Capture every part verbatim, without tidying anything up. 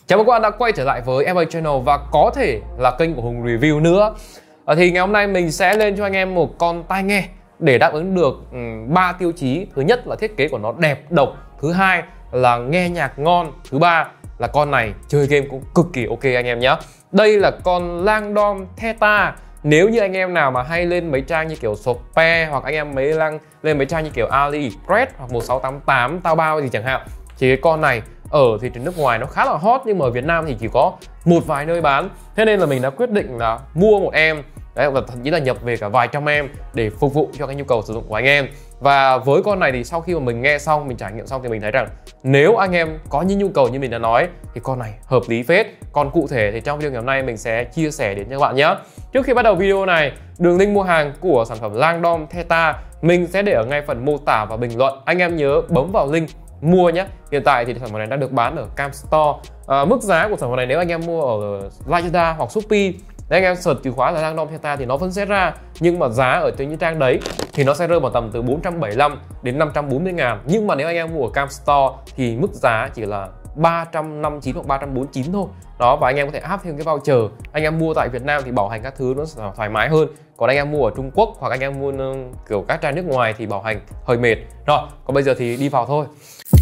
Chào mừng các bạn đã quay trở lại với em a Channel và có thể là kênh của Hùng Review nữa. à, Thì ngày hôm nay mình sẽ lên cho anh em một con tai nghe để đáp ứng được ba um, tiêu chí. Thứ nhất là thiết kế của nó đẹp, độc. Thứ hai là nghe nhạc ngon. Thứ ba là con này chơi game cũng cực kỳ ok anh em nhé. Đây là con Langdon Theta. Nếu như anh em nào mà hay lên mấy trang như kiểu Shopee hoặc anh em mấy lang lên mấy trang như kiểu AliExpress hoặc một sáu tám tám Taobao gì chẳng hạn, thì cái con này ở thị trường nước ngoài nó khá là hot, nhưng mà ở Việt Nam thì chỉ có một vài nơi bán. Thế nên là mình đã quyết định là mua một em đấy, và thậm chí là nhập về cả vài trăm em để phục vụ cho cái nhu cầu sử dụng của anh em. Và với con này thì sau khi mà mình nghe xong, mình trải nghiệm xong thì mình thấy rằng nếu anh em có những nhu cầu như mình đã nói thì con này hợp lý phết. Còn cụ thể thì trong video ngày hôm nay mình sẽ chia sẻ đến cho các bạn nhé. Trước khi bắt đầu video này, đường link mua hàng của sản phẩm Langdon Theta mình sẽ để ở ngay phần mô tả và bình luận. Anh em nhớ bấm vào link mua nhé. Hiện tại thì sản phẩm này đang được bán ở Cam Store. à, Mức giá của sản phẩm này nếu anh em mua ở Lazada hoặc Shopee, nếu anh em search từ khóa là Langdon Theta thì nó vẫn sẽ ra. Nhưng mà giá ở trên những trang đấy thì nó sẽ rơi vào tầm từ bốn trăm bảy mươi lăm đến năm trăm bốn mươi ngàn. Nhưng mà nếu anh em mua ở Cam Store thì mức giá chỉ là ba trăm năm mươi chín hoặc ba trăm bốn mươi chín thôi. Đó, và anh em có thể áp thêm cái voucher. Anh em mua tại Việt Nam thì bảo hành các thứ nó sẽ thoải mái hơn. Còn anh em mua ở Trung Quốc hoặc anh em mua kiểu các trang nước ngoài thì bảo hành hơi mệt. Rồi, còn bây giờ thì đi vào thôi.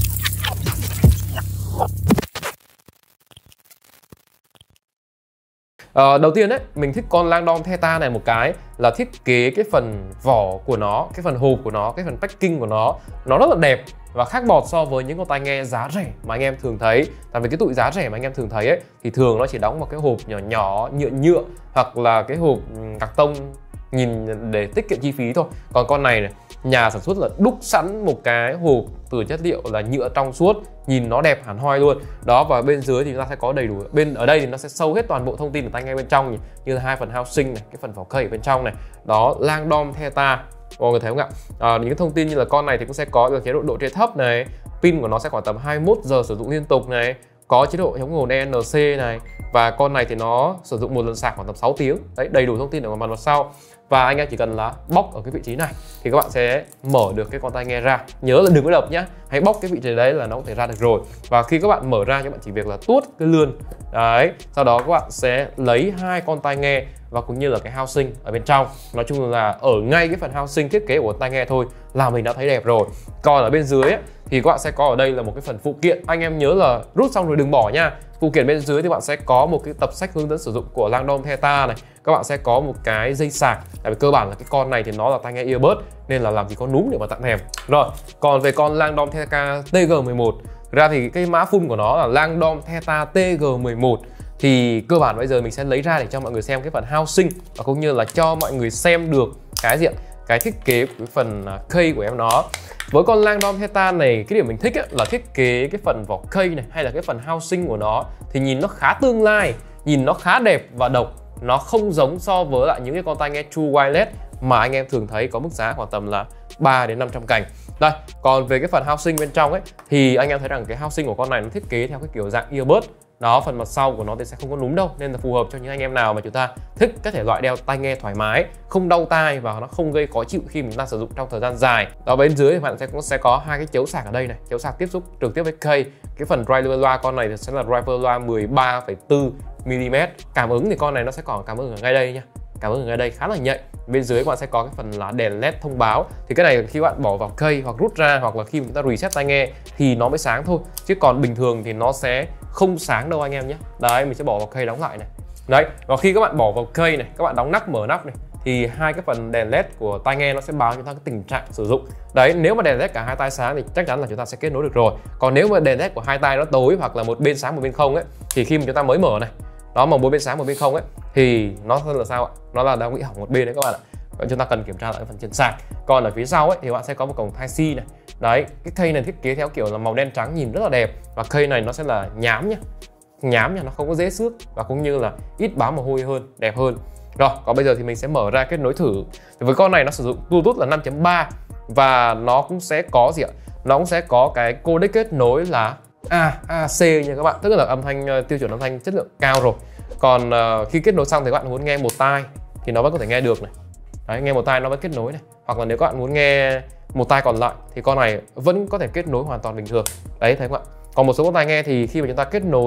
À, đầu tiên đấy, mình thích con Langdon Theta này một cái là thiết kế cái phần vỏ của nó, cái phần hộp của nó, cái phần packing của nó nó rất là đẹp và khác bọt so với những con tai nghe giá rẻ mà anh em thường thấy. Tại vì cái tụi giá rẻ mà anh em thường thấy ấy thì thường nó chỉ đóng một cái hộp nhỏ nhỏ nhựa nhựa hoặc là cái hộp cạc tông nhìn để tiết kiệm chi phí thôi. Còn con này này, nhà sản xuất là đúc sẵn một cái hộp từ chất liệu là nhựa trong suốt, nhìn nó đẹp hẳn hoi luôn. Đó, và bên dưới thì chúng ta sẽ có đầy đủ, bên ở đây thì nó sẽ sâu hết toàn bộ thông tin của tai nghe bên trong, như là hai phần housing này, cái phần vỏ cây ở bên trong này. Đó, Langdon Theta, mọi người thấy không ạ? À, những cái thông tin như là con này thì cũng sẽ có được chế độ độ trễ thấp này, pin của nó sẽ khoảng tầm hai mươi mốt giờ sử dụng liên tục này, có chế độ chống nguồn e en xê này, và con này thì nó sử dụng một lần sạc khoảng tầm sáu tiếng. Đấy, đầy đủ thông tin ở mặt mặt sau. Và anh em chỉ cần là bóc ở cái vị trí này thì các bạn sẽ mở được cái con tai nghe ra. Nhớ là đừng có đập nhá, hãy bóc cái vị trí đấy là nó có thể ra được rồi. Và khi các bạn mở ra, các bạn chỉ việc là tuốt cái lươn đấy, sau đó các bạn sẽ lấy hai con tai nghe và cũng như là cái housing ở bên trong. Nói chung là ở ngay cái phần housing thiết kế của tai nghe thôi là mình đã thấy đẹp rồi. Còn ở bên dưới ấy, thì các bạn sẽ có ở đây là một cái phần phụ kiện. Anh em nhớ là rút xong rồi đừng bỏ nha. Phụ kiện bên dưới thì bạn sẽ có một cái tập sách hướng dẫn sử dụng của Langdon Theta này. Các bạn sẽ có một cái dây sạc. Tại vì cơ bản là cái con này thì nó là tai nghe earbud nên là làm gì có núm để mà tặng kèm. Rồi, còn về con Langdon Theta T G mười một, ra thì cái mã full của nó là Langdon Theta T G mười một. Thì cơ bản bây giờ mình sẽ lấy ra để cho mọi người xem cái phần housing và cũng như là cho mọi người xem được cái diện cái thiết kế của cái phần cây của em nó. Với con Langdon Theta này, cái điểm mình thích ấy, là thiết kế cái phần vỏ cây này hay là cái phần housing của nó thì nhìn nó khá tương lai, nhìn nó khá đẹp và độc. Nó không giống so với lại những cái con tai nghe True Wireless mà anh em thường thấy có mức giá khoảng tầm là ba đến năm trăm cành. Đây, còn về cái phần housing bên trong ấy thì anh em thấy rằng cái housing của con này nó thiết kế theo cái kiểu dạng earbud. Đó, phần mặt sau của nó thì sẽ không có núm đâu, nên là phù hợp cho những anh em nào mà chúng ta thích các thể loại đeo tai nghe thoải mái, không đau tai và nó không gây khó chịu khi mình ta sử dụng trong thời gian dài. Đó, bên dưới thì bạn sẽ cũng sẽ có hai cái chấu sạc ở đây này, chấu sạc tiếp xúc trực tiếp với cây. Cái phần driver loa con này thì sẽ là driver loa mười ba phẩy bốn mi li mét. Cảm ứng thì con này nó sẽ có cảm ứng ở ngay đây nha. Cảm ứng ở ngay đây khá là nhạy. Bên dưới các bạn sẽ có cái phần là đèn led thông báo. Thì cái này khi bạn bỏ vào cây hoặc rút ra hoặc là khi chúng ta reset tai nghe thì nó mới sáng thôi. Chứ còn bình thường thì nó sẽ không sáng đâu anh em nhé. Đấy, mình sẽ bỏ vào cây đóng lại này. Đấy, và khi các bạn bỏ vào cây này, các bạn đóng nắp mở nắp này thì hai cái phần đèn led của tai nghe nó sẽ báo cho chúng ta cái tình trạng sử dụng. Đấy, nếu mà đèn led cả hai tai sáng thì chắc chắn là chúng ta sẽ kết nối được rồi. Còn nếu mà đèn led của hai tai nó tối hoặc là một bên sáng một bên không ấy thì khi mà chúng ta mới mở này, đó mà một bên sáng một bên không ấy thì nó là sao ạ? Nó là đang bị hỏng một bên đấy các bạn ạ. Vậy chúng ta cần kiểm tra lại phần chân sạc. Còn ở phía sau ấy thì bạn sẽ có một cổng Type C này. Đấy, cái cây này thiết kế theo kiểu là màu đen trắng nhìn rất là đẹp, và cây này nó sẽ là nhám nhá. Nhám nha, nó không có dễ xước và cũng như là ít bám mồ hôi hơn, đẹp hơn. Rồi, còn bây giờ thì mình sẽ mở ra kết nối thử. Thì với con này nó sử dụng Bluetooth là năm chấm ba và nó cũng sẽ có gì ạ? Nó cũng sẽ có cái codec kết nối là A A C nha các bạn, tức là âm thanh tiêu chuẩn âm thanh chất lượng cao rồi. Còn uh, khi kết nối xong thì các bạn muốn nghe một tai thì nó vẫn có thể nghe được này. Đấy, nghe một tai nó vẫn kết nối này. Hoặc là nếu các bạn muốn nghe một tai còn lại thì con này vẫn có thể kết nối hoàn toàn bình thường. Đấy, thấy không ạ? Còn một số con tai nghe thì khi mà chúng ta kết nối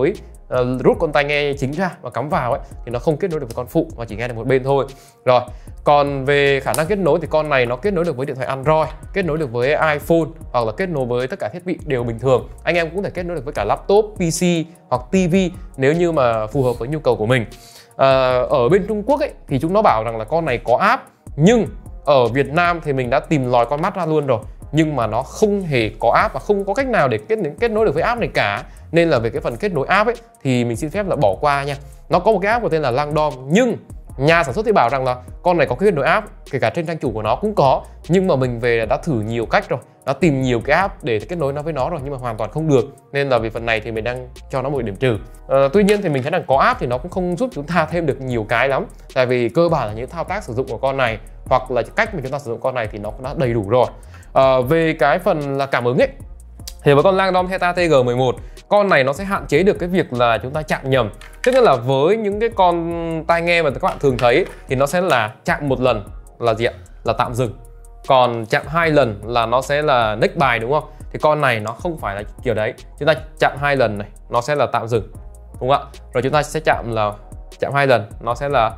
uh, rút con tai nghe chính ra và cắm vào ấy thì nó không kết nối được với con phụ mà chỉ nghe được một bên thôi. Rồi, còn về khả năng kết nối thì con này nó kết nối được với điện thoại Android, kết nối được với iPhone hoặc là kết nối với tất cả thiết bị đều bình thường. Anh em cũng có thể kết nối được với cả laptop, pê xê hoặc ti vi nếu như mà phù hợp với nhu cầu của mình. Uh, ở bên Trung Quốc ấy thì chúng nó bảo rằng là con này có app, nhưng ở Việt Nam thì mình đã tìm lòi con mắt ra luôn rồi, nhưng mà nó không hề có app và không có cách nào để kết kết nối được với app này cả. Nên là về cái phần kết nối app ấy thì mình xin phép là bỏ qua nha. Nó có một cái app có tên là Langdom, nhưng nhà sản xuất thì bảo rằng là con này có kết nối app, kể cả trên trang chủ của nó cũng có, nhưng mà mình về đã thử nhiều cách rồi, đã tìm nhiều cái app để kết nối nó với nó rồi nhưng mà hoàn toàn không được. Nên là về phần này thì mình đang cho nó một điểm trừ. À, tuy nhiên thì mình thấy rằng có app thì nó cũng không giúp chúng ta thêm được nhiều cái lắm, tại vì cơ bản là những thao tác sử dụng của con này hoặc là cách mà chúng ta sử dụng con này thì nó cũng đã đầy đủ rồi. À, về cái phần là cảm ứng ấy thì với con Langdom Theta T G mười một, con này nó sẽ hạn chế được cái việc là chúng ta chạm nhầm. Tức là với những cái con tai nghe mà các bạn thường thấy thì nó sẽ là chạm một lần là gì ạ? Là tạm dừng. Còn chạm hai lần là nó sẽ là next bài, đúng không? Thì con này nó không phải là kiểu đấy. Chúng ta chạm hai lần này nó sẽ là tạm dừng, đúng không ạ? Rồi chúng ta sẽ chạm là chạm hai lần nó sẽ là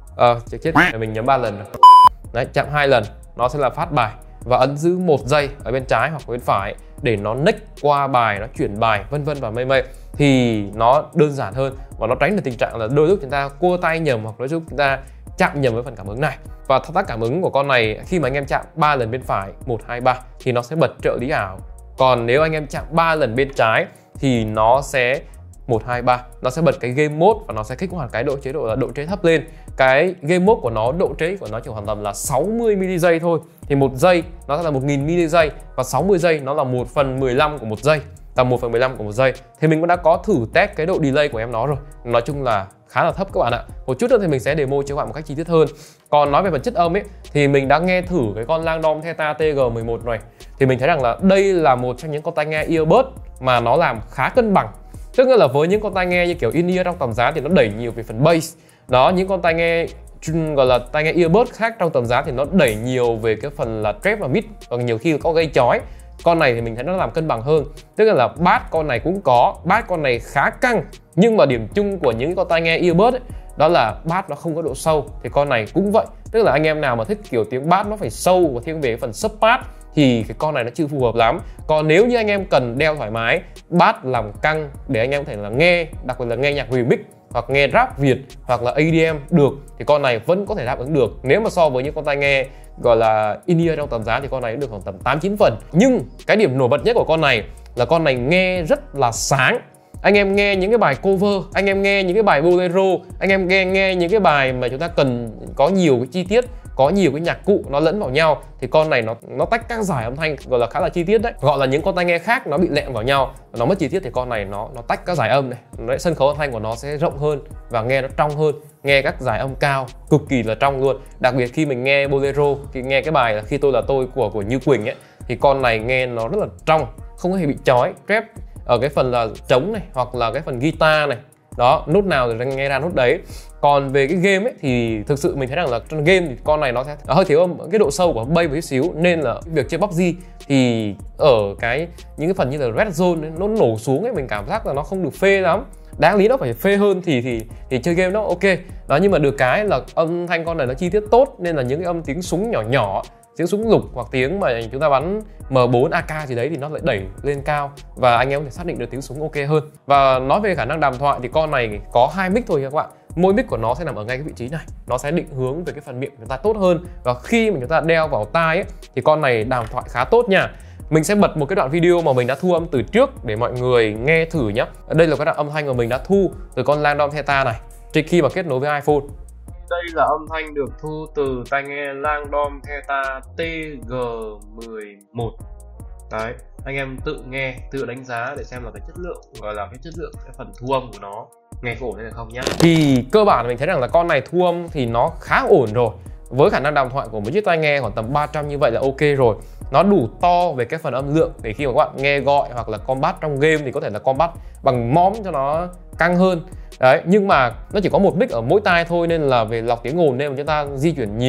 ờ uh, chết mình nhấn ba lần rồi. Đấy, chạm hai lần nó sẽ là phát bài và ấn giữ một giây ở bên trái hoặc bên phải để nó next qua bài, nó chuyển bài vân vân và mây mây thì nó đơn giản hơn và nó tránh được tình trạng là đôi lúc chúng ta cua tay nhầm hoặc đôi lúc chúng ta chạm nhầm với phần cảm ứng này. Và thao tác cảm ứng của con này khi mà anh em chạm ba lần bên phải một hai ba thì nó sẽ bật trợ lý ảo. Còn nếu anh em chạm ba lần bên trái thì nó sẽ một hai ba, nó sẽ bật cái game mode và nó sẽ kích hoạt cái độ chế độ là độ trễ thấp lên. Cái game mode của nó, độ trễ của nó chỉ khoảng tầm là sáu mươi mi-li-giây thôi. Thì một giây nó sẽ là một nghìn mi-li-giây và sáu mươi giây nó là một phần mười lăm của một giây, tầm một phần mười lăm của một giây. Thì mình cũng đã có thử test cái độ delay của em nó rồi. Nói chung là khá là thấp các bạn ạ. Một chút nữa thì mình sẽ demo cho các bạn một cách chi tiết hơn. Còn nói về phần chất âm ấy thì mình đã nghe thử cái con Langdom Theta T G mười một này thì mình thấy rằng là đây là một trong những con tai nghe earbud mà nó làm khá cân bằng. Tức là với những con tai nghe như kiểu in-ear trong tầm giá thì nó đẩy nhiều về phần bass. Đó, những con tai nghe gọi là tai nghe earbud khác trong tầm giá thì nó đẩy nhiều về cái phần là trap và mid và nhiều khi có gây chói. Con này thì mình thấy nó làm cân bằng hơn. Tức là bass con này cũng có, bass con này khá căng, nhưng mà điểm chung của những con tai nghe earbud ấy, đó là bass nó không có độ sâu thì con này cũng vậy. Tức là anh em nào mà thích kiểu tiếng bass nó phải sâu và thiên về phần sub bass thì cái con này nó chưa phù hợp lắm. Còn nếu như anh em cần đeo thoải mái, bass làm căng để anh em có thể là nghe, đặc biệt là nghe nhạc remix hoặc nghe rap Việt hoặc là A D M được thì con này vẫn có thể đáp ứng được. Nếu mà so với những con tai nghe gọi là in-ear trong tầm giá thì con này được khoảng tầm tám chín phần. Nhưng cái điểm nổi bật nhất của con này là con này nghe rất là sáng. Anh em nghe những cái bài cover, anh em nghe những cái bài bolero, anh em nghe nghe những cái bài mà chúng ta cần có nhiều cái chi tiết, có nhiều cái nhạc cụ nó lẫn vào nhau thì con này nó nó tách các dải âm thanh gọi là khá là chi tiết đấy. Gọi là những con tai nghe khác nó bị lẹm vào nhau, nó mất chi tiết thì con này nó nó tách các dải âm này. Đấy, sân khấu âm thanh của nó sẽ rộng hơn và nghe nó trong hơn, nghe các dải âm cao cực kỳ là trong luôn. Đặc biệt khi mình nghe bolero, khi nghe cái bài là Khi Tôi Là Tôi của của Như Quỳnh ấy thì con này nghe nó rất là trong, không hề bị chói. Trap ở cái phần là trống này hoặc là cái phần guitar này, đó, nốt nào thì nghe ra nốt đấy. Còn về cái game ấy thì thực sự mình thấy rằng là trong game thì con này nó sẽ hơi thiếu âm, cái độ sâu của bass một chút xíu, nên là việc chơi pê u bê giê thì ở cái những cái phần như là Red Zone ấy, nó nổ xuống ấy mình cảm giác là nó không được phê lắm. Đáng lý nó phải phê hơn thì thì thì chơi game nó ok. Đó, nhưng mà được cái là âm thanh con này nó chi tiết tốt nên là những cái âm tiếng súng nhỏ nhỏ, tiếng súng lục hoặc tiếng mà chúng ta bắn M bốn A K gì đấy thì nó lại đẩy lên cao và anh em có thể xác định được tiếng súng ok hơn. Và nói về khả năng đàm thoại thì con này có hai mic thôi các bạn. Mỗi mic của nó sẽ nằm ở ngay cái vị trí này, nó sẽ định hướng về cái phần miệng của chúng ta tốt hơn. Và khi mà chúng ta đeo vào tai ấy, thì con này đàm thoại khá tốt nha. Mình sẽ bật một cái đoạn video mà mình đã thu âm từ trước để mọi người nghe thử nhé. Đây là cái đoạn âm thanh mà mình đã thu từ con Langdom Theta này trước khi mà kết nối với iPhone. Đây là âm thanh được thu từ tai nghe Langdom Theta T G mười một. Đấy, anh em tự nghe, tự đánh giá để xem là cái chất lượng, gọi là cái chất lượng cái phần thu âm của nó nghe có ổn hay không nhá. Thì cơ bản mình thấy rằng là con này thu âm thì nó khá ổn rồi. Với khả năng đàm thoại của một chiếc tai nghe khoảng tầm ba trăm như vậy là ok rồi. Nó đủ to về cái phần âm lượng để khi mà các bạn nghe gọi hoặc là combat trong game thì có thể là combat bằng móm cho nó căng hơn. Đấy, nhưng mà nó chỉ có một mic ở mỗi tai thôi nên là về lọc tiếng ồn nên mà chúng ta di chuyển nhiều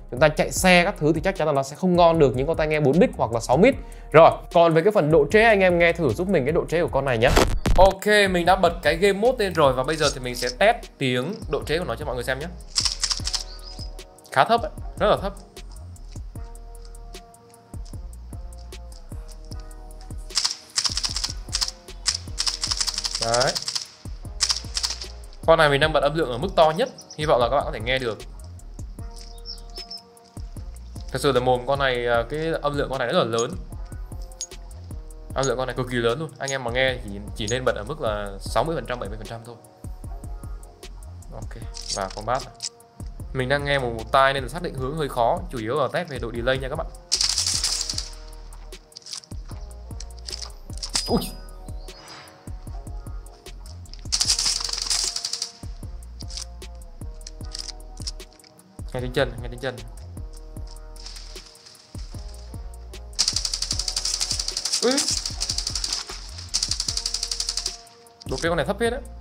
chúng ta chạy xe các thứ thì chắc chắn là nó sẽ không ngon được những con tai nghe bốn mic hoặc là sáu mic. Rồi, còn về cái phần độ trễ, anh em nghe thử giúp mình cái độ trễ của con này nhé. Ok, mình đã bật cái game mode lên rồi và bây giờ thì mình sẽ test tiếng độ trễ của nó cho mọi người xem nhé. Khá thấp ấy, rất là thấp. Đấy. Con này mình đang bật âm lượng ở mức to nhất, hy vọng là các bạn có thể nghe được. Thật sự là mồm con này, cái âm lượng con này rất là lớn. Âm lượng con này cực kỳ lớn luôn. Anh em mà nghe thì chỉ nên bật ở mức là sáu mươi phần trăm, bảy mươi phần trăm thôi. Ok, và combat này. Mình đang nghe một, một tai nên là xác định hướng hơi khó, chủ yếu là test về độ delay nha các bạn. Ui. Nghe tiếng chân, nghe tiếng chân. Ui. Độ cái con này thấp hết đấy.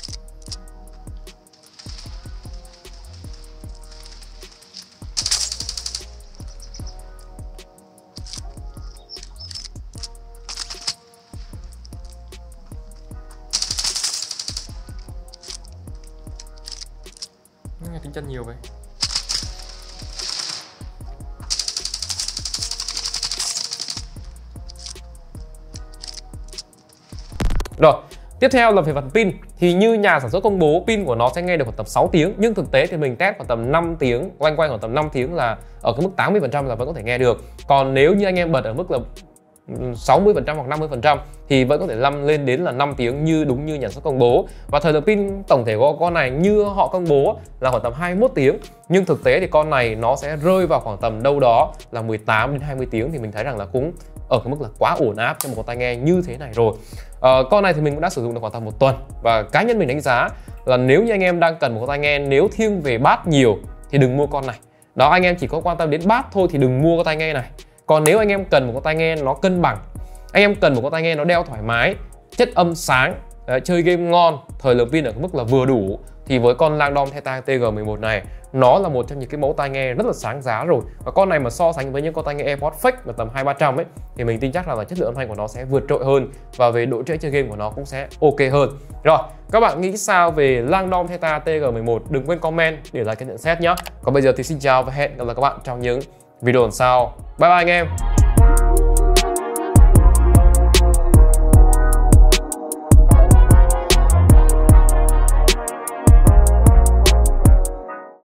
Nghe tiếng chân nhiều vậy. Rồi, tiếp theo là về phần pin. Thì như nhà sản xuất công bố, pin của nó sẽ nghe được khoảng tầm sáu tiếng, nhưng thực tế thì mình test khoảng tầm năm tiếng, quanh quanh khoảng tầm năm tiếng là ở cái mức tám mươi phần trăm là vẫn có thể nghe được. Còn nếu như anh em bật ở mức là sáu mươi phần trăm hoặc năm mươi phần trăm thì vẫn có thể lăn lên đến là năm tiếng như đúng như nhà sản xuất công bố. Và thời lượng pin tổng thể của con này như họ công bố là khoảng tầm hai mươi mốt tiếng, nhưng thực tế thì con này nó sẽ rơi vào khoảng tầm đâu đó là mười tám đến hai mươi tiếng, thì mình thấy rằng là cũng ở cái mức là quá ổn áp cho một con tai nghe như thế này rồi. Uh, con này thì mình cũng đã sử dụng được khoảng tầm một tuần, và cá nhân mình đánh giá là nếu như anh em đang cần một con tai nghe nếu thiên về bass nhiều thì đừng mua con này. Đó, anh em chỉ có quan tâm đến bass thôi thì đừng mua con tai nghe này. Còn nếu anh em cần một con tai nghe nó cân bằng, anh em cần một con tai nghe nó đeo thoải mái, chất âm sáng, đấy, chơi game ngon, thời lượng pin ở mức là vừa đủ, thì với con Langdon Theta T G mười một này nó là một trong những cái mẫu tai nghe rất là sáng giá rồi. Và con này mà so sánh với những con tai nghe AirPods fake mà tầm hai ba trăm ấy thì mình tin chắc là, là chất lượng âm thanh của nó sẽ vượt trội hơn, và về độ trễ chơi game của nó cũng sẽ ok hơn. Rồi, các bạn nghĩ sao về Langdon Theta T G mười một? Đừng quên comment để lại cái nhận xét nhé. Còn bây giờ thì xin chào và hẹn gặp lại các bạn trong những video lần sau. Bye bye anh em.